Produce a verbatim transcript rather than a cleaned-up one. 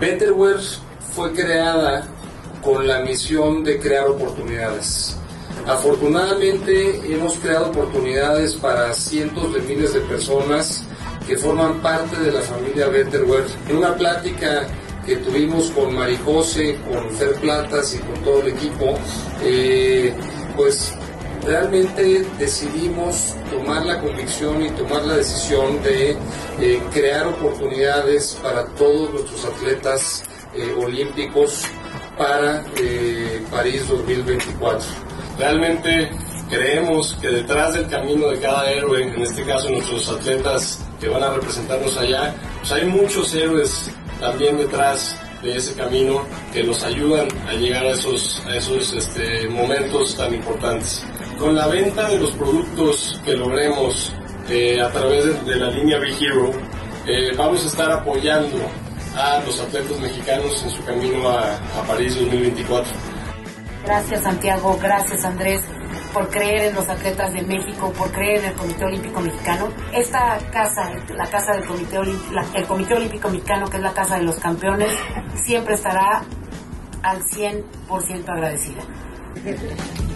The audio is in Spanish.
Betterware fue creada con la misión de crear oportunidades. Afortunadamente hemos creado oportunidades para cientos de miles de personas que forman parte de la familia Betterware. En una plática que tuvimos con Marijose, con Fer Platas y con todo el equipo, eh, pues realmente decidimos tomar la convicción y tomar la decisión de eh, crear oportunidades para todos nuestros atletas eh, olímpicos para eh, París dos mil veinticuatro. Realmente creemos que detrás del camino de cada héroe, en este caso nuestros atletas que van a representarnos allá, pues hay muchos héroes también detrás de ese camino que nos ayudan a llegar a esos, a esos este, momentos tan importantes. Con la venta de los productos que logremos eh, a través de, de la línea Be Hero, eh, vamos a estar apoyando a los atletas mexicanos en su camino a, a París dos mil veinticuatro. Gracias, Santiago, gracias, Andrés, por creer en los atletas de México, por creer en el Comité Olímpico Mexicano. Esta casa, la casa del Comité Olímpico, el Comité Olímpico Mexicano, que es la casa de los campeones, siempre estará al cien por ciento agradecida.